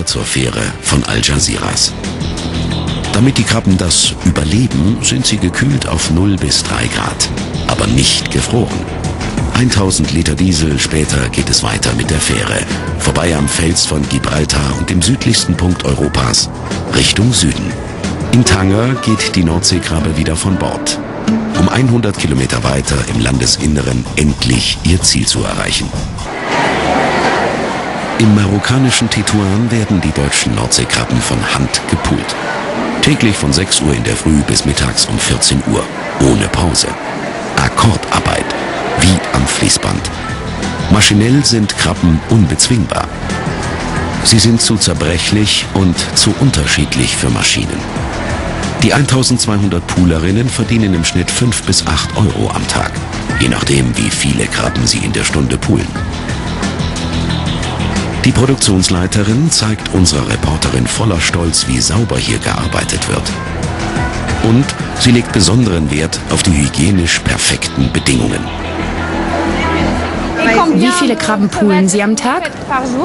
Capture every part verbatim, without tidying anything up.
hinunter zur Fähre von Algeciras. Damit die Krabben das überleben, sind sie gekühlt auf null bis drei Grad, aber nicht gefroren. tausend Liter Diesel später geht es weiter mit der Fähre, vorbei am Fels von Gibraltar und dem südlichsten Punkt Europas, Richtung Süden. In Tanger geht die Nordseekrabbe wieder von Bord, um hundert Kilometer weiter im Landesinneren endlich ihr Ziel zu erreichen. Im marokkanischen Tetuan werden die deutschen Nordseekrabben von Hand gepult. Täglich von sechs Uhr in der Früh bis mittags um vierzehn Uhr, ohne Pause. Akkordarbeit, wie am Fließband. Maschinell sind Krabben unbezwingbar. Sie sind zu zerbrechlich und zu unterschiedlich für Maschinen. Die eintausendzweihundert Poolerinnen verdienen im Schnitt fünf bis acht Euro am Tag, je nachdem, wie viele Krabben sie in der Stunde poolen. Die Produktionsleiterin zeigt unserer Reporterin voller Stolz, wie sauber hier gearbeitet wird. Und sie legt besonderen Wert auf die hygienisch perfekten Bedingungen. Wie viele Krabben poolen Sie am Tag?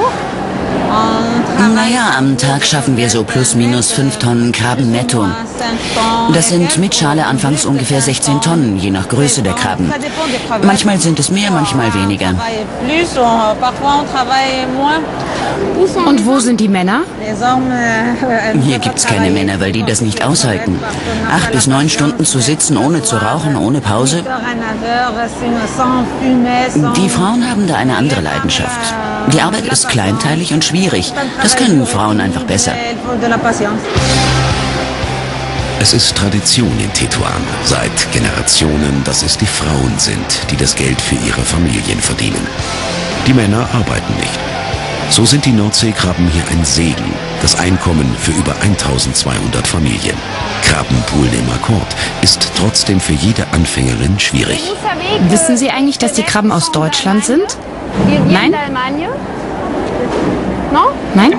Naja, am Tag schaffen wir so plus minus fünf Tonnen Krabben netto. Das sind mit Schale anfangs ungefähr sechzehn Tonnen, je nach Größe der Krabben. Manchmal sind es mehr, manchmal weniger. Und wo sind die Männer? Hier gibt's keine Männer, weil die das nicht aushalten. Acht bis neun Stunden zu sitzen, ohne zu rauchen, ohne Pause. Die Frauen haben da eine andere Leidenschaft. Die Arbeit ist kleinteilig und schwierig. Das können Frauen einfach besser. Es ist Tradition in Tetuan, seit Generationen, dass es die Frauen sind, die das Geld für ihre Familien verdienen. Die Männer arbeiten nicht. So sind die Nordseekrabben hier ein Segen, das Einkommen für über eintausendzweihundert Familien. Krabbenpoolen im Akkord ist trotzdem für jede Anfängerin schwierig. Wissen Sie eigentlich, dass die Krabben aus Deutschland sind? Nein? Nein?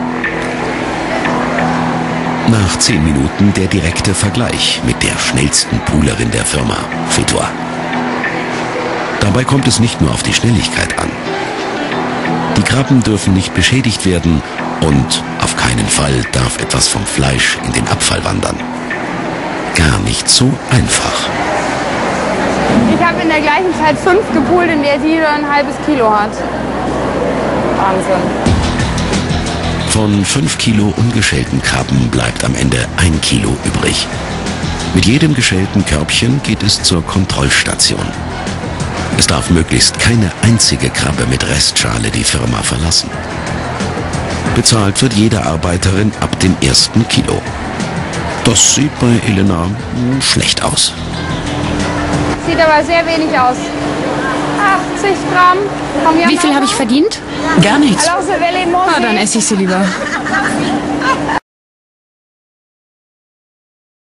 Nach zehn Minuten der direkte Vergleich mit der schnellsten Poolerin der Firma, Fedwa. Dabei kommt es nicht nur auf die Schnelligkeit an. Die Krabben dürfen nicht beschädigt werden und auf keinen Fall darf etwas vom Fleisch in den Abfall wandern. Gar nicht so einfach. Ich habe in der gleichen Zeit fünf gepoolt, in der sie ein halbes Kilo hat. Wahnsinn. Von fünf Kilo ungeschälten Krabben bleibt am Ende ein Kilo übrig. Mit jedem geschälten Körbchen geht es zur Kontrollstation. Es darf möglichst keine einzige Krabbe mit Restschale die Firma verlassen. Bezahlt wird jede Arbeiterin ab dem ersten Kilo. Das sieht bei Elena schlecht aus. Sieht aber sehr wenig aus. achtzig Gramm. Wie viel habe ich verdient? Gar nichts. Ah, dann esse ich sie lieber.